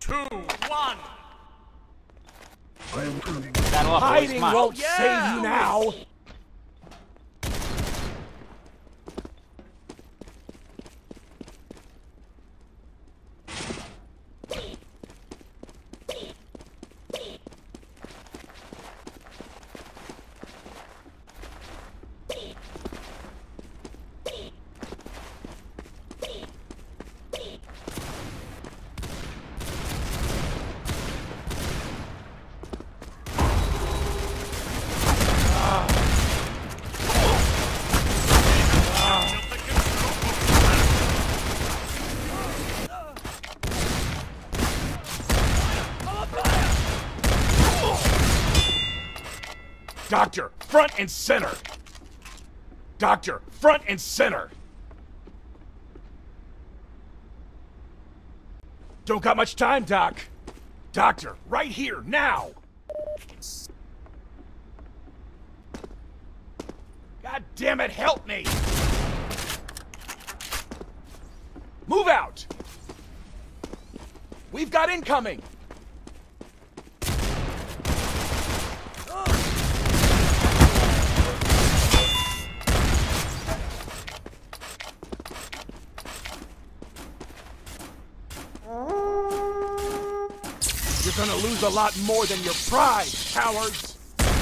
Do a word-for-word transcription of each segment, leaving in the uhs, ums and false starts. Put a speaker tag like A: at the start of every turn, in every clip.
A: two, one.
B: Hiding won't
A: yeah.
B: save you now. Doctor, front and center! Doctor, front and center! Don't got much time, Doc. Doctor, right here, now! God damn it, help me! Move out! We've got incoming! You're gonna lose a lot more than your pride, cowards!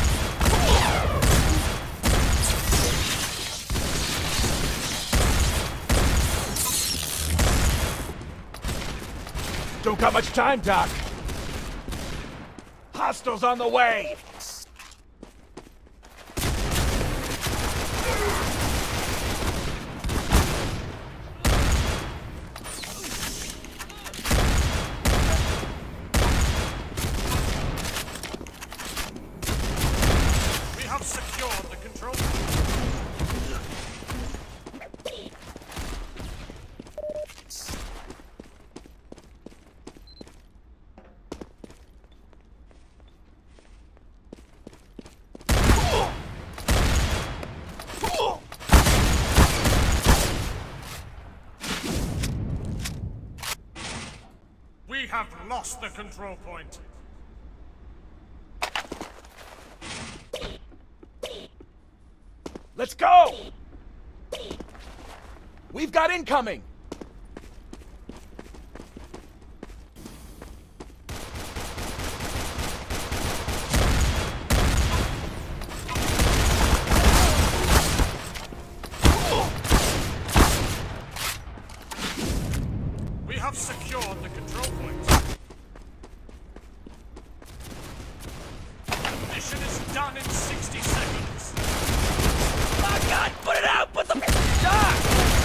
B: Don't got much time, Doc. Hostiles on the way!
A: Secured the control. We have lost the control point.
B: Let's go! We've got incoming!
A: We have secured the control point. Mission is done in sixty seconds.
C: Oh God, put it out! Put the Doc!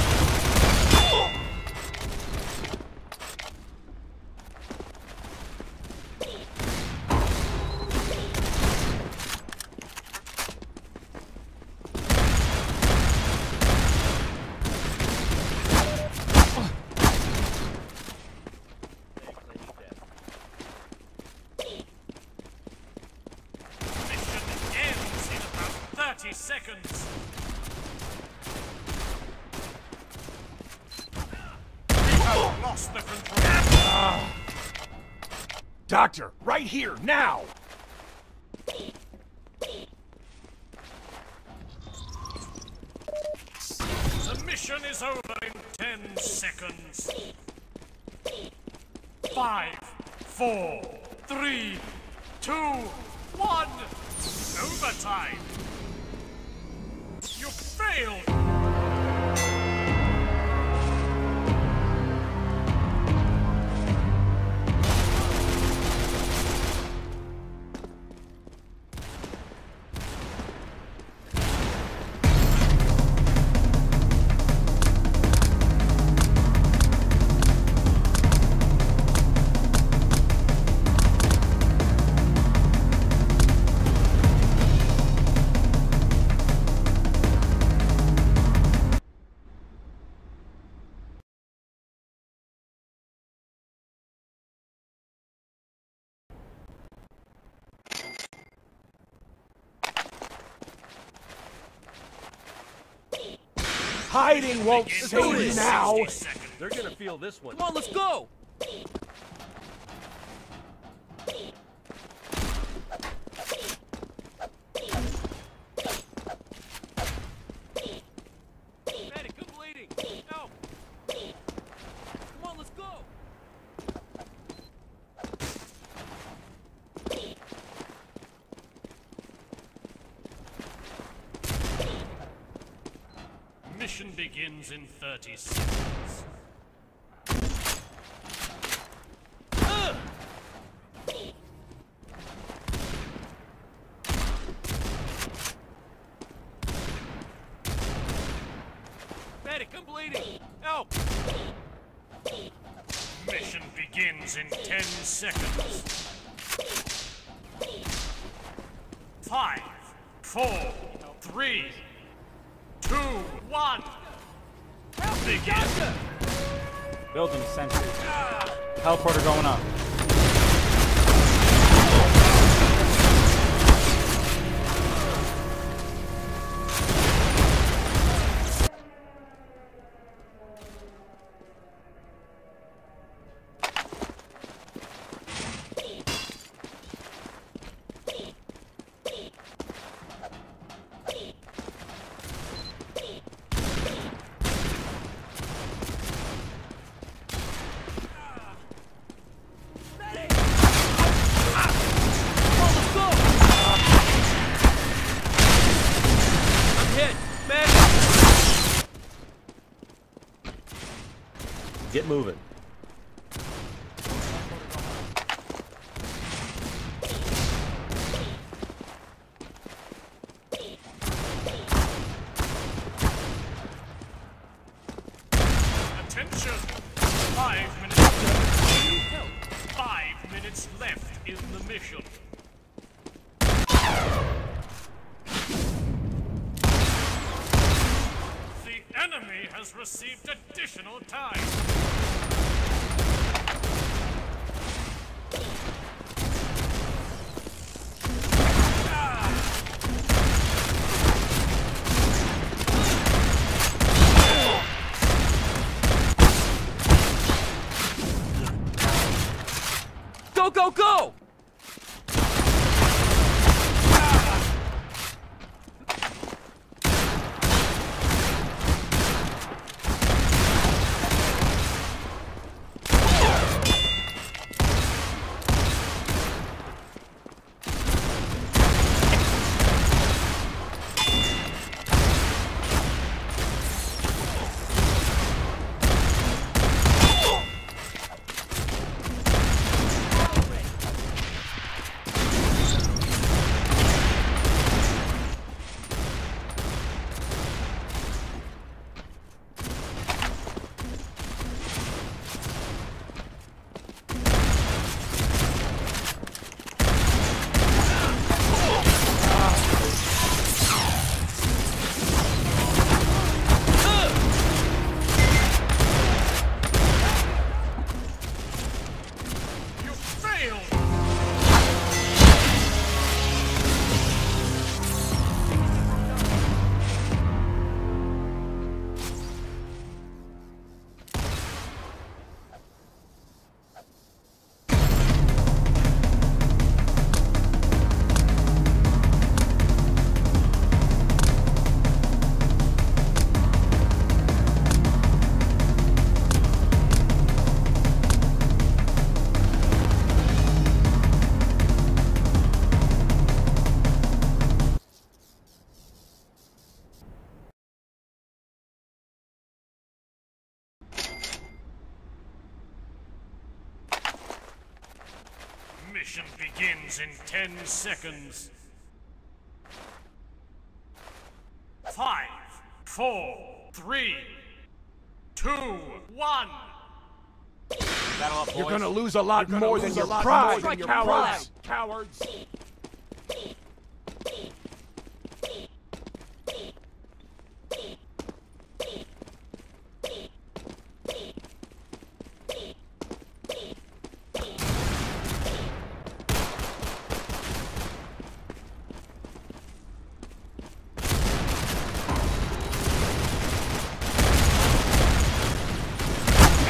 A: Mission ends in about thirty seconds. Lost the control.
B: Uh, Doctor, right here, now!
A: The mission is over in ten seconds. Five, four, three, two, one. Overtime. You failed.
B: Hiding won't save you now!
D: They're gonna feel this one.
C: Come on, let's go!
A: begins in thirty seconds.
C: Medic, I'm bleeding! Help!
A: Mission begins in ten seconds. Five, four, three, two, one.
C: Help me,
A: Begin.
C: doctor!
D: Building sentry. Teleporter going up.
E: Get moving.
A: Attention! Five minutes left. Five minutes left in the mission. The enemy has received additional time.
C: Go, go, go!
A: You failed! Mission begins in ten seconds. Five, four, three, two, one.
C: Battle up, boys.
B: You're gonna lose a lot
C: You're
B: more
C: gonna
B: than
C: lose
B: your
C: a lot
B: pride,
C: more than your
B: cowards!
C: pride.
B: Cowards!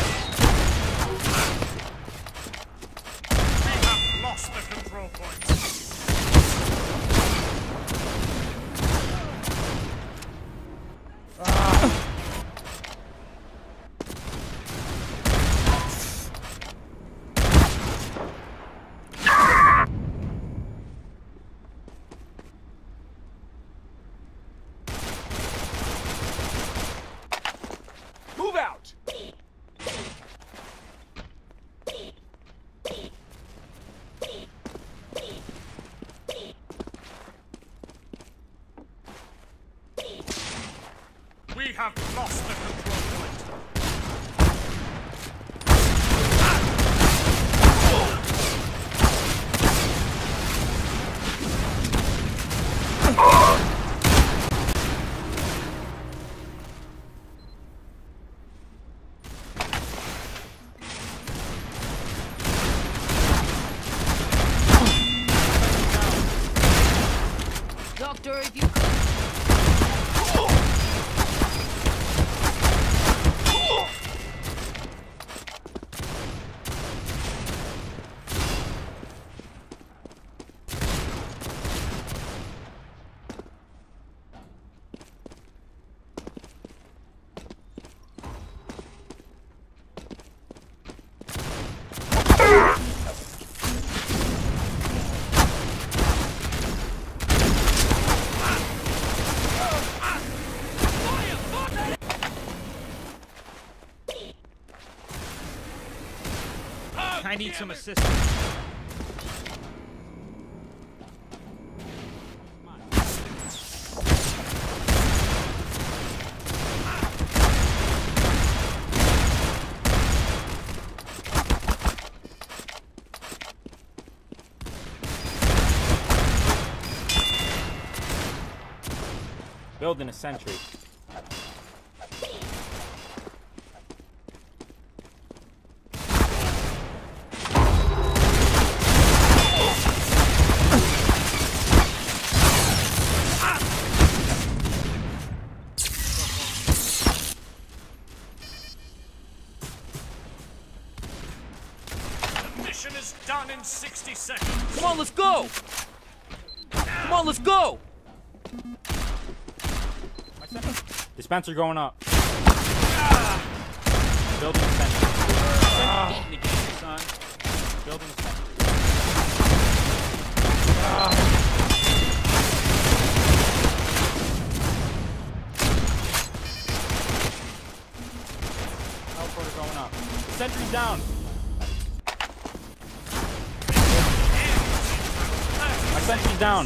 A: We have lost the control point. have lost the control point.
E: Doctor, if you could.
D: I need some assistance. Building a sentry.
A: The mission is done in sixty seconds.
C: Come on, let's go! Come on, let's go!
D: Dispenser going up. Building a sentry.
C: Get in the game, son.
D: Building a sentry. Teleporter going up. Sentry's down. My sentry's down.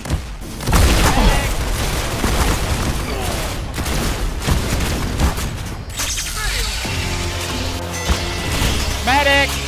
D: Medic!